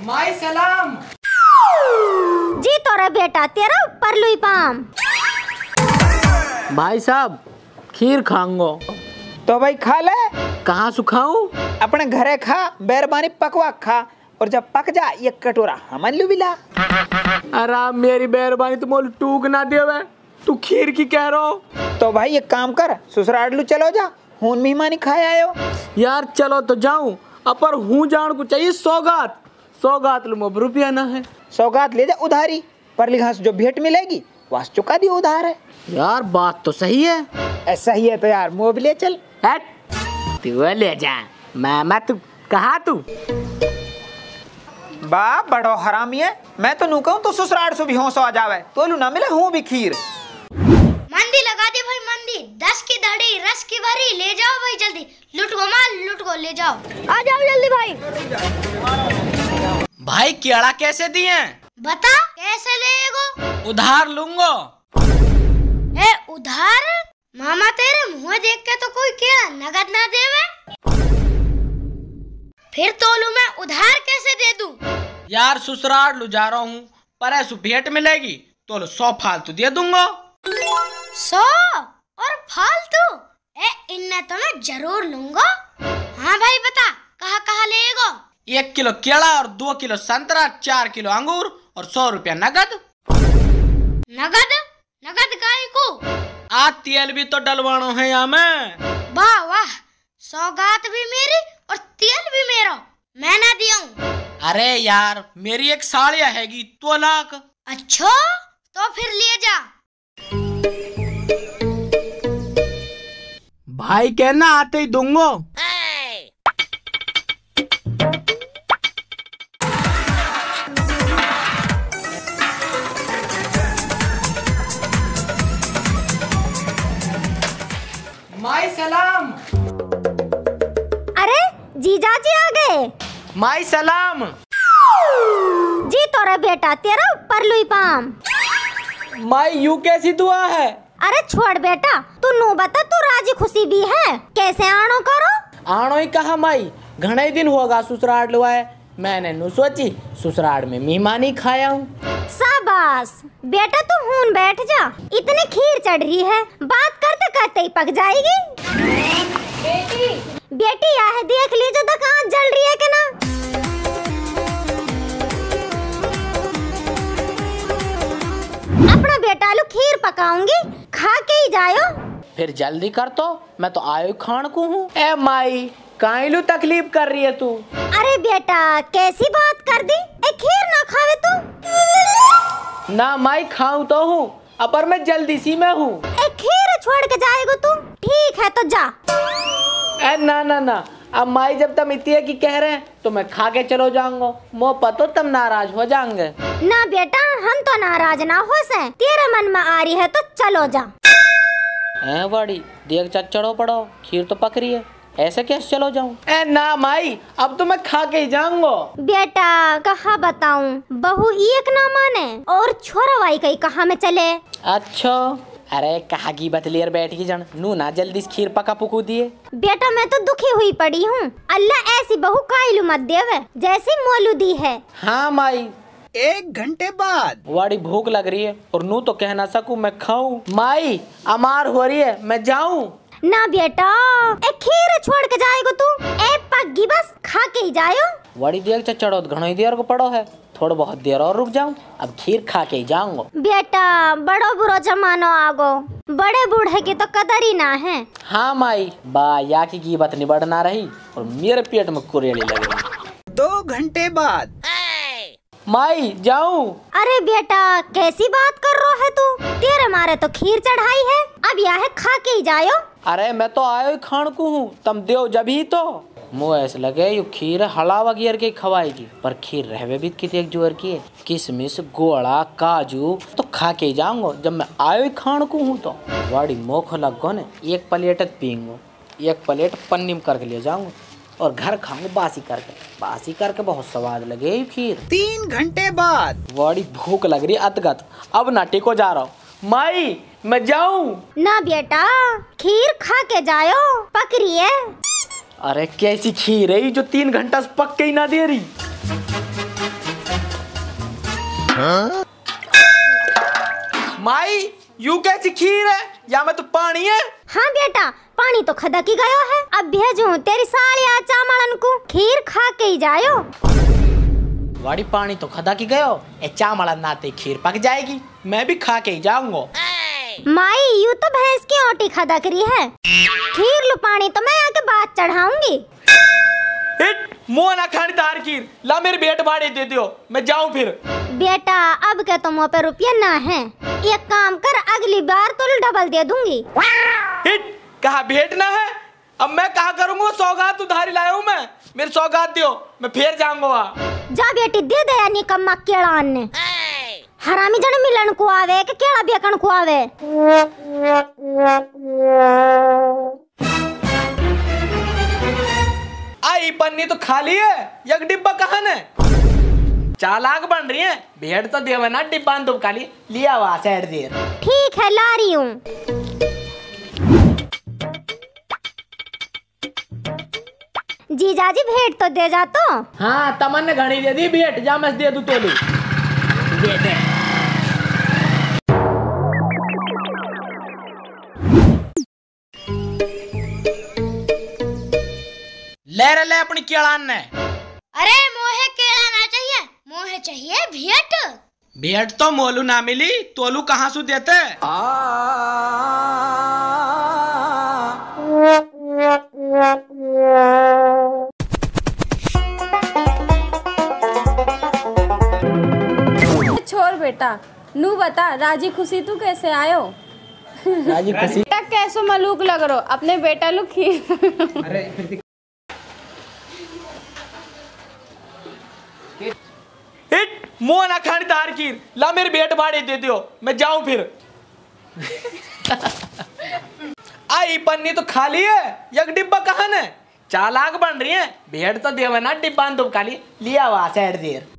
माई सलाम जी तोरा बेटा तेरा ऊपर लुई पाम। भाई साहब खीर खाऊंगो। तो भाई खा ले। कहाँ सुखाऊं? अपने घरे खा, बेरबानी पकवा खा, और जब पक जा ये कटोरा हमन लू बिला। अरे मेरी मेहरबानी तुम बोल टूक ना देवे, तू खीर की कह रहा हो? तो भाई एक काम कर, ससुराल लू चलो जा, हून मेहमानी खाए आयो। यार चलो तो जाऊं, अपर हूँ जान को चाहिए सौगात। सौगात लो मोब रुपया ना है। सौगात ले जा उधारी, पर लिहाज जो भेंट मिलेगी वास चुका दी उधार है। यार बात तो सही है। ऐसा ही है तो यार मुँह भी ले चल। तू ले जा मामा, तू कहा तू बाप बड़ो हरामी है। मैं तो नू कहूं तो ससुराल से भी होंसो आ जावे, तो लू ना मिले हूँ भी खीर। मंदी लगा दे भाई मंदी, 10 की दड़ी रस की भरी, ले जाओ भाई जल्दी, लुट गो माल लुट गो, ले जाओ। आ जाओ जल्दी भाई। भाई केड़ा कैसे दिए? बता कैसे लेगो? उधार लूंगो। ए उधार? मामा तेरे मुँह देख के तो कोई केड़ा नगद ना देवे, फिर तोलू मैं उधार कैसे दे दूं? यार ससुराल लू जा रहा हूँ, पर ऐसु भेंट मिलेगी तो 100 फालतू दे दूंगा। 100 और फालतू? ए इन्ने तो मैं जरूर लूंगा। हाँ भाई बता कहाँ कहाँ लेगो? 1 किलो केला और 2 किलो संतरा, 4 किलो अंगूर और 100 रुपया नगद। नगद? नगद काहे को? आज तेल भी तो डलवानो है यहाँ में। वाह वाह, सौगात भी मेरी और तेल भी मेरा, मैं ना दियाऊं। अरे यार मेरी एक साड़िया हैगी तो लाख। अच्छा तो फिर ले जा। भाई कहना आते ही दूंगो। माई सलाम। अरे जीजा जी आ गए। माई सलाम। जी तोरा बेटा तेरा ऊपर लुई पाम। माई यू कैसी दुआ है? अरे छोड़ बेटा, तू नो बता, तू राजी खुशी भी है, कैसे आनो करो? आनो ही कहा माई, घने दिन होगा ससुराल लुआए, मैंने नु सोची ससुराल में मेहमानी खाया हूँ। शाबाश बेटा, तू हून बैठ जा, इतनी खीर चढ़ रही है, बात करते करते ही पक जाएगी। बेटी आ है, देख लीजिए दुकान जल रही है कि ना। अपना बेटा लो खीर पकाऊंगी, खा के ही जायो। फिर जल्दी कर, तो मैं तो आयो खान को हूँ। ए माई काइलू तकलीफ कर रही है तू? अरे बेटा कैसी बात कर दी, ए खीर ना खावे तू? ना माई खाऊं तो हूँ, अपर मैं जल्दी सी में हूँ। ए खीर छोड़ के जाएगा तू? ठीक है तो जा। ए ना ना ना, अब माई जब तुम इतने की कह रहे हैं तो मैं खा के चलो जाऊंगा, मो पतो तुम नाराज हो जाएंगे। ना बेटा हम तो नाराज ना हो से, तेरे मन में आ रही है तो चलो जा। ए बड़ी देख चढ़ो पड़ो, खीर तो पक रही है, ऐसे कैसे चलो जाऊं? ए ना माई अब तो मैं खा के ही जाऊंगा। बेटा कहा बताऊं, बहू एक ना माने और छोरा वाई कहीं कहा में चले। अच्छा अरे कहा की बतलियर बैठ की जन नू ना जल्दी से खीर पका पुकू दिए। बेटा मैं तो दुखी हुई पड़ी हूँ, अल्लाह ऐसी बहू काइलू मत देवे जैसी मोलू दी है। हाँ माई। 1 घंटे बाद बड़ी भूख लग रही है और नू तो कह ना सकूं मैं खाऊं। माई अमार हो रही है, मैं जाऊं? ना बेटा ए खीर छोड़ के जाएगा तू, ए पग्गी बस खा के ही जायो। बड़ी देर से चढ़ो घणो ही देर को पड़ो है, थोड़ा बहुत देर और रुक जाऊं, अब खीर खा के ही जाऊंगा। बेटा बड़ो बुरो जमानो आगो, बड़े बूढ़े की तो कदर ही ना है। हाँ माई बा या की कीमत नहीं बढ़ना रही और मेरे पेट में कुरेली लग रही। 2 घंटे बाद माई जाऊं? अरे बेटा कैसी बात कर रहा है तू, तेरे मारे तो खीर चढ़ाई है, अब यह है खा के ही जायो। अरे मैं तो आयो खान को हूँ, तुम देव जब ही तो मुँह ऐसे लगे यू खीर हलावा गियर के खवाएगी, पर खीर रहवे भी कितने जोर की है, किशमिश गोड़ा काजू तो खा के ही जाऊंगा। जब मैं आयो खान को हूँ तो बड़ी मोख लग गो ने, 1 प्लेट पीऊंगा, 1 प्लेट पन्नी में करके ले जाऊंगा और घर खाऊंगा बासी करके बहुत स्वाद लगे ये खीर। 3 घंटे बाद बड़ी भूख लग रही अतगत, अब नाटी को जा रहा हूँ। माई मैं जाऊं? ना बेटा खीर खा के जायो, पक रही है। अरे कैसी खीर है जो 3 घंटा से पक के ही ना दे रही। माई यू कैसी खीर है या में तो पानी है? हाँ बेटा, पानी तो खदा की गयो है। अब भेजूं तेरी सालिया चामड़न को, खीर खा के ही जायो। वाड़ी पानी तो खदा की गयो, ए चामड़ा नाते खीर पक जाएगी, मैं भी खा के ही जाऊंगा। माई यू तो भैंस की ओटी खदा करी है, खीर लो पानी तो मैं आके बात चढ़ाऊंगी। मुँह ना खानी तार खीर, ला मेरे बेट भाड़े दे दियो, मैं जाऊं फिर। बेटा अब के तो मुँह पे रुपया ना है, एक काम कर अगली बार तो डबल दे दूंगी। कहा भेंट ना है, अब मैं कहा करूंगा, सौगात उधारी लाया हूँ मैं, मेरी सौगात दियो, मैं फिर जाऊंगा। जा बेटी दे दे निकम्मा केड़ान ने, हरामी जन मिलन को आवे के केड़ा बेकन को आवे। आई पन्नी तो खाली है, एक डिब्बा कहाँ है? चालाक बन रही है, भेड़ तो देवे ना डिब्बा दो खाली, लिया हुआ साइड देर। ठीक है ला रही हूँ। जीजाजी भेंट तो दे जा तो। हाँ तमन ने घड़ी दे दी भेंट, जा मैं दे दूं तोली। दे। ले अपनी केड़ान ने। अरे मोहे केला ना चाहिए, मोहे चाहिए भेंट। भेंट तो मोलू ना मिली, तोलू कहाँ से देते? छोड़ बेटा, नू बता राजी खुशी तू कैसे आयो? राजी खुशी बेटा कैसो मलूक लग रो, अपने बेटा लू खीर। अरे मुँह ना खानी तार खीर, ला मेरे बेट भाड़े दे दियो, मैं जाऊं फिर। आई पन्नी तो खाली है, एक डिब्बा कहाँ है? चालाक बन रही है, भेड़ तो देवे ना डिब्बा दो खाली, लिया हुआ साइड देर।